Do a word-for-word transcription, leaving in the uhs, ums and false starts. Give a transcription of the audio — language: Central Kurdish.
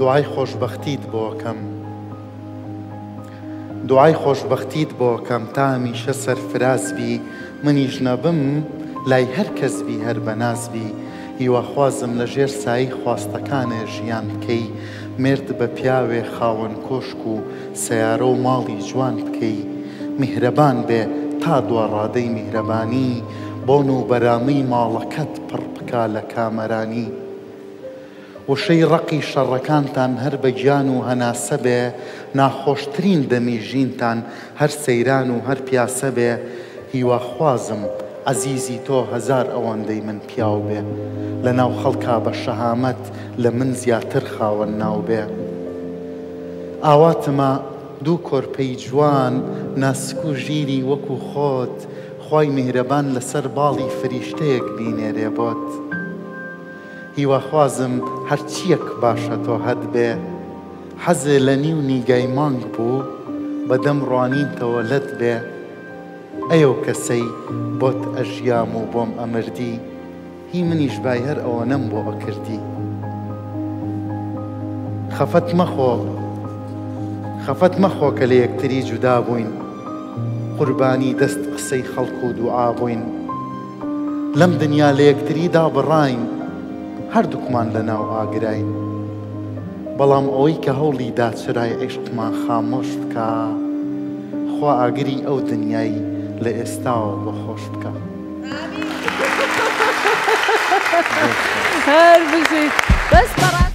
دوعای خۆشبەختیت بۆکەم دوعای خۆشبەختیت بۆکەم تا هەمیشە سەرفرازبی منیش نەبم لای هەر کەسبی هەر بەنازبی هیواخوازم لەژێر سایی خواستەکانێ ژیان بکەی مرد بە پیاوێ خاوەن کۆشک و سەیارە و ماڵی جوان بکەی میهرەبان بێ تا دووەڕادەی میهرەبانی بۆن و بەرامەی ماڵەکەت پڕ بکا لە کامەرانی وشەی ڕقی شەڕەکانتان هەر بە گیان و هەناسە بێ ناخۆشترین دەمی ژینتان هەر سەیران و هەر پیاسە بێ هیواخوازم عەزیزی تۆ هەزار ئەوەندەی من پیاو بێ لە ناو خەڵکا بە شەهامەت لە من زیاتر خاوەن ناو بێ ئاواتمە دوو کۆرپەی جوان ناسک و ژیری وەکو خۆت خوای میهرەبان لەسەر باڵی فریشتەیەک بینێرێ بۆت هیواخوازم هەرچیەک باشە تۆ هەت بێ حەزێ لە نیو نیگای مانگ بوو بەدەم ڕوانینتەوە لەت بێ ئەیەو کەسەی بۆت ئەژیام و بۆم ئەمردی هی منیش بای هەر ئەوەنەم بۆ ئەکردی خەفەت مەخۆ خەفەت مەخۆ کە لە یەکتری جودا بووین قوربانی دەست قسەی خەڵک و دوعا بووین لەم دنیا لە یەکتریدا بڕاین هەردووکمان لەناو ئاگراین بەڵام ئەوەی کە هەوڵی داچرای عیشقمان خامۆش بکە خوا ئاگری ئەو دنیای لە ئێستاوە بە خۆش بکە هەر بژیت بەس بەڕاست